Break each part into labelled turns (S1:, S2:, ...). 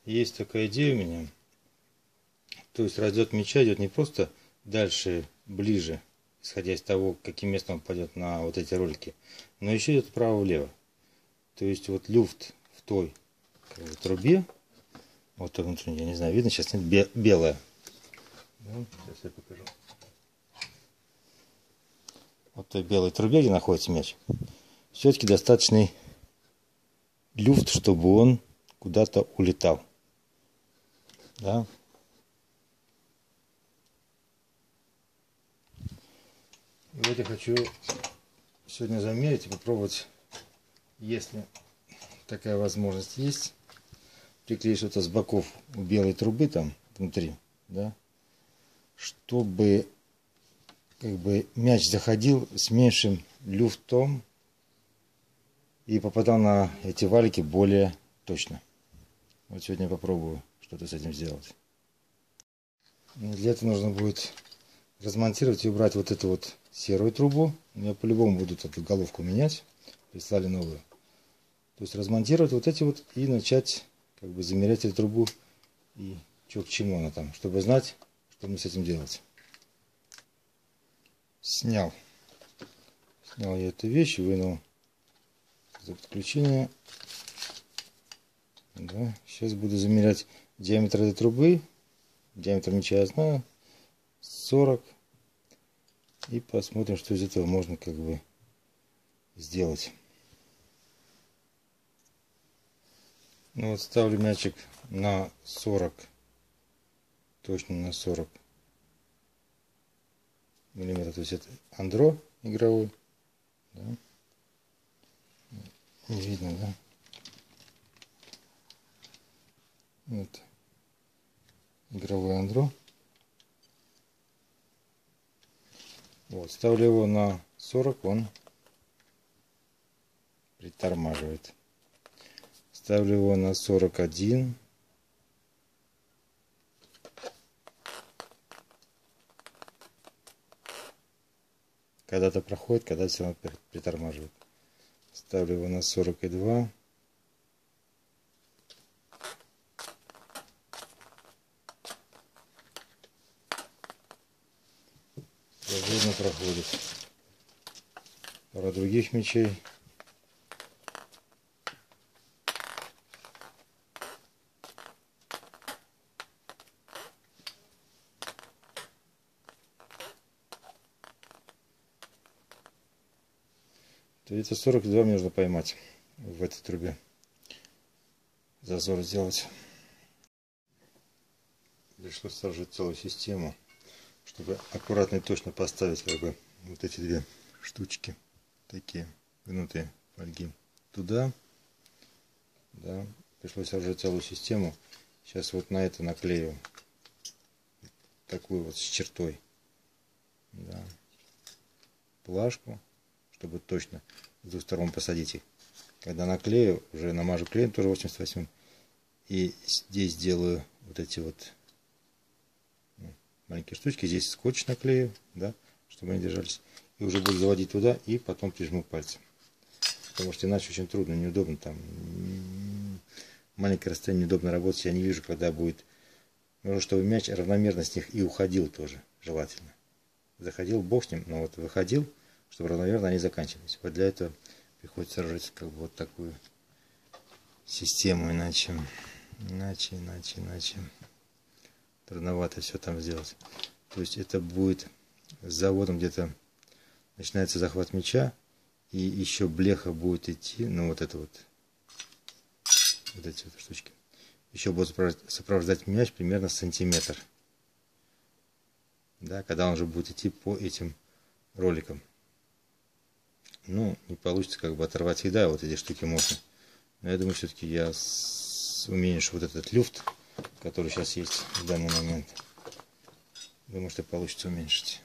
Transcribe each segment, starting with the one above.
S1: есть такая идея у меня. То есть разлет мяча идет не просто дальше, ближе, исходя из того, каким местом он пойдет на вот эти ролики, но еще идет вправо-влево. То есть вот люфт в той как бы трубе, вот то внутри, я не знаю, видно сейчас, нет, белая. Ну, сейчас я покажу. Вот в той белой трубе, где находится мяч, все-таки достаточный люфт, чтобы он куда-то улетал. Да? И вот я хочу сегодня замерить и попробовать, если такая возможность есть, приклеить что-то с боков у белой трубы там внутри, да, чтобы как бы мяч заходил с меньшим люфтом и попадал на эти валики более точно. Вот сегодня я попробую что-то с этим сделать. Для этого нужно будет размонтировать и убрать вот эту вот серую трубу. Я по-любому буду эту головку менять. Прислали новую. То есть размонтировать вот эти вот и начать как бы замерять эту трубу и что к чему она там, чтобы знать, что мне с этим делать. Снял я эту вещь, вынул за подключение. Да. Сейчас буду замерять диаметр этой трубы. Диаметр мяча я знаю. 40. И посмотрим, что из этого можно как бы сделать. Ну вот ставлю мячик на 40. Точно на 40 миллиметров. То есть это андро игровой. Да. Не видно, да? Вот. Игровой андро. Вот. Ставлю его на 40, он притормаживает. Ставлю его на 41. Когда-то проходит, когда-то все равно притормаживает. Ставлю его на 42. Свободно проходит. Пара других мячей. То это 42 мне нужно поймать в этой трубе. Зазор сделать. Пришлось сложить целую систему, чтобы аккуратно и точно поставить как бы вот эти две штучки, такие гнутые фольги туда. Да, пришлось сложить целую систему. Сейчас вот на это наклею такую вот с чертой, да, плашку, чтобы точно с двух сторон посадить их. Когда наклею, уже намажу клеем тоже 88, и здесь делаю вот эти вот маленькие штучки, здесь скотч наклею, да, чтобы они держались, и уже буду заводить туда и потом прижму пальцем, потому что иначе очень трудно, неудобно, там маленькое расстояние, неудобно работать, я не вижу, когда будет, нужно, чтобы мяч равномерно с них и уходил тоже, желательно. Заходил, бог с ним, но вот выходил, чтобы равномерно они заканчивались. Вот для этого приходится сооружать как бы вот такую систему, иначе трудновато все там сделать. То есть это будет с заводом где-то начинается захват мяча, и еще блеха будет идти, ну вот это вот эти вот штучки. Еще будет сопровождать мяч примерно сантиметр. Да, когда он уже будет идти по этим роликам. Ну, не получится как бы оторвать всегда, вот эти штуки можно. Но я думаю, все-таки я уменьшу вот этот люфт, который сейчас есть в данный момент. Думаю, что получится уменьшить.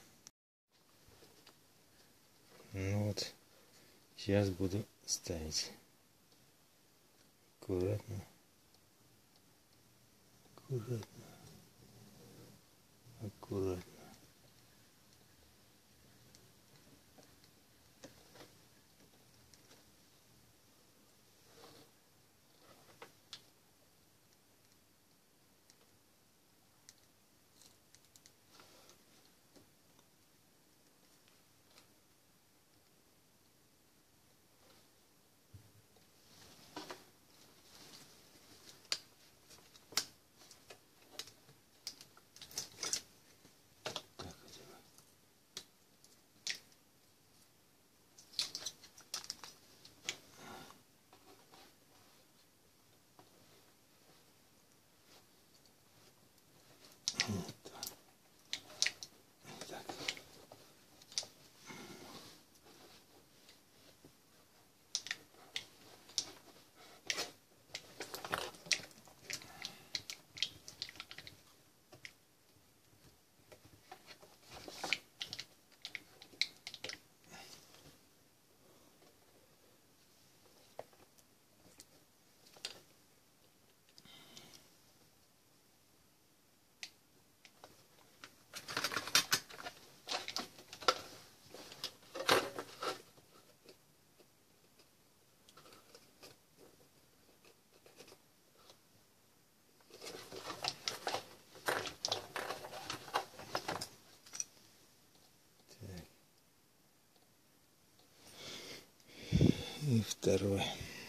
S1: Ну вот, сейчас буду ставить. Аккуратно. Аккуратно. И второй.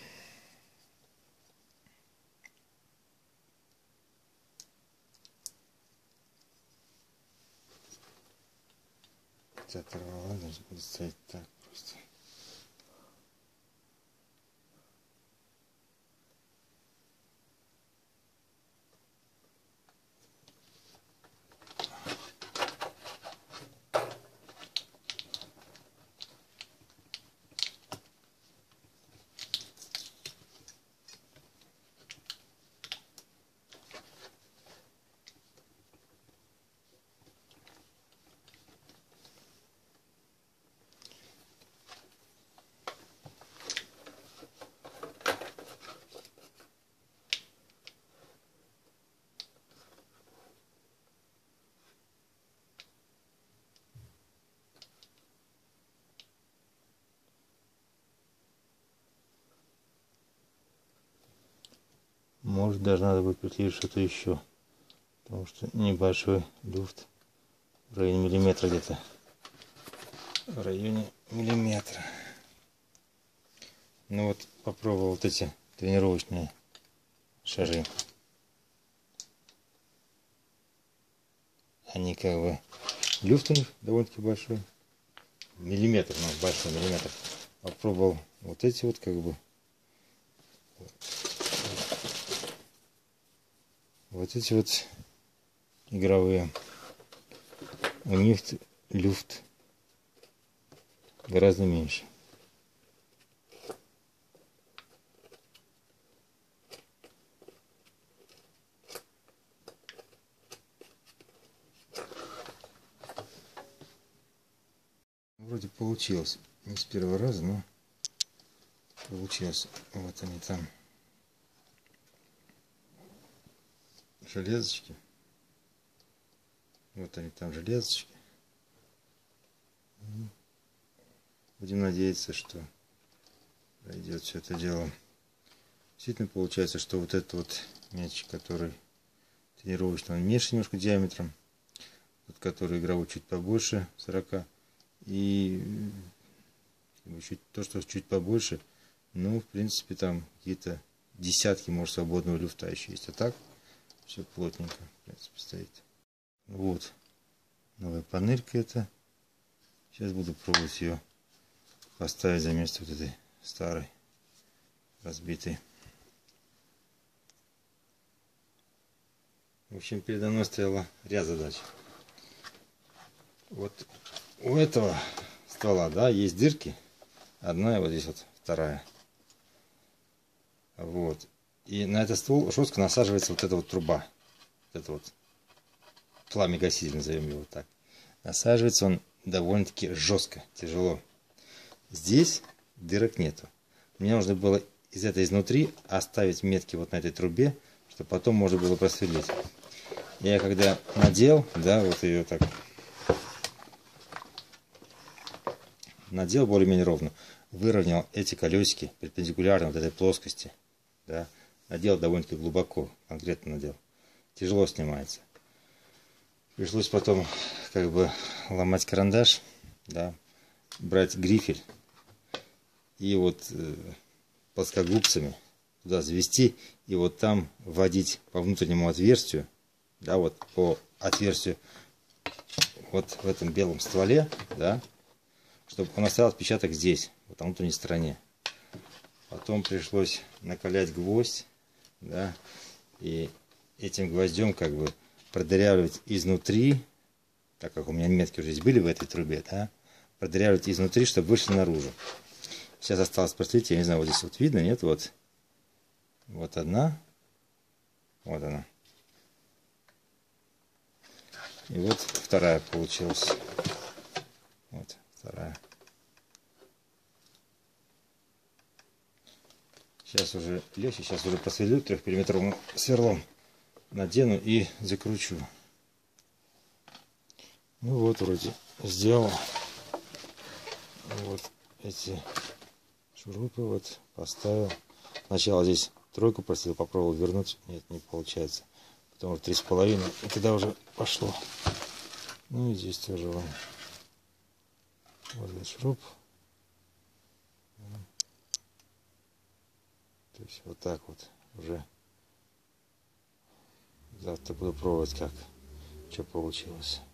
S1: Оторвала, даже будет стоять так просто. Может, даже надо будет приклеить что-то еще, потому что небольшой люфт в районе миллиметра где-то, в районе миллиметра. Ну вот, попробовал вот эти тренировочные шары. Они как бы, люфт у них довольно-таки большой, миллиметр, ну, большой миллиметр. Попробовал вот эти вот как бы, вот эти вот игровые. У них люфт гораздо меньше. Вроде получилось. Не с первого раза, но получилось. Вот они там. Железочки. Вот они там железочки. Будем надеяться, что пройдет все это дело. Действительно получается, что вот этот вот мяч, который тренировочный, он меньше немножко диаметром. Тот, который игровой, чуть побольше 40. И то, что чуть побольше, ну, в принципе, там какие-то десятки, может, свободного люфта еще есть. А так все плотненько, в принципе, стоит. Вот новая панелька эта. Сейчас буду пробовать ее поставить за место вот этой старой, разбитой. В общем, передо мной стояла ряд задач. Вот у этого ствола, да, есть дырки. Одна и вот здесь вот вторая. Вот. И на этот ствол жестко насаживается вот эта вот труба. Вот это вот пламя-гаситель, назовем его так. Насаживается он довольно-таки жестко, тяжело. Здесь дырок нету. Мне нужно было из этой изнутри оставить метки вот на этой трубе, чтобы потом можно было просверлить. Я когда надел, да, вот ее так надел более-менее ровно, выровнял эти колесики перпендикулярно вот этой плоскости, да, надел довольно-таки глубоко, конкретно надел. Тяжело снимается. Пришлось потом как бы ломать карандаш, да, брать грифель и вот плоскогубцами туда завести и вот там вводить по внутреннему отверстию, да, вот по отверстию вот в этом белом стволе, да, чтобы он оставил отпечаток здесь, вот на внутренней стороне. Потом пришлось накалять гвоздь, да, и этим гвоздем как бы продырявливать изнутри, так как у меня метки уже здесь были в этой трубе, да, продырявливать изнутри, чтобы вышли наружу. Сейчас осталось просветить, я не знаю, вот здесь вот видно, нет, вот, вот одна, вот она. И вот вторая получилась. Вот вторая. Сейчас уже легче, сейчас уже просверлю 3-миллиметровым сверлом. Надену и закручу. Ну вот, вроде сделал. Вот эти шурупы вот поставил. Сначала здесь тройку просил, попробовал вернуть. Нет, не получается. Потом уже 3,5. И тогда уже пошло. Ну и здесь тоже вон. Вот здесь шуруп. То есть вот так вот уже. Завтра буду пробовать, как, что получилось.